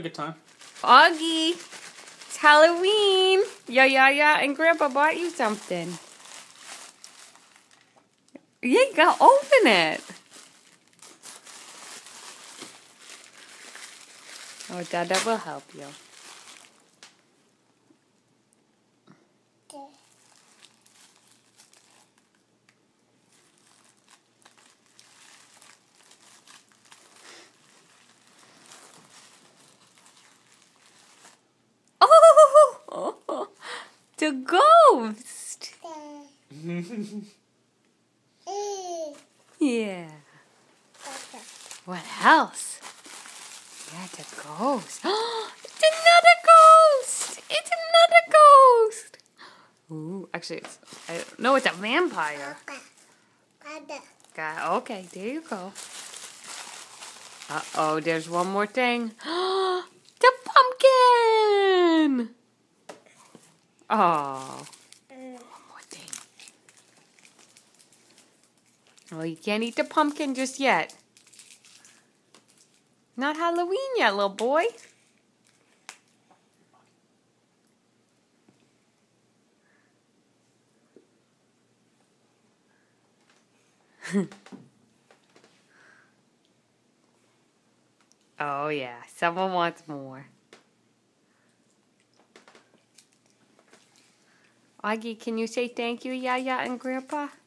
good time. Augie, it's Halloween. Yeah, and Grandpa bought you something. Yeah, you gotta open it. Oh, Dada will help you. Oh, the ghost. Yeah. What else? Yeah, the ghost. It's another ghost. It's another ghost. Ooh, actually, no, it's a vampire. Okay, there you go. Uh-oh, there's one more thing. The pumpkin! Oh. One more thing. Well, you can't eat the pumpkin just yet. Not Halloween yet, little boy. Oh, yeah. Someone wants more. Augie, can you say thank you, Yaya and Grandpa?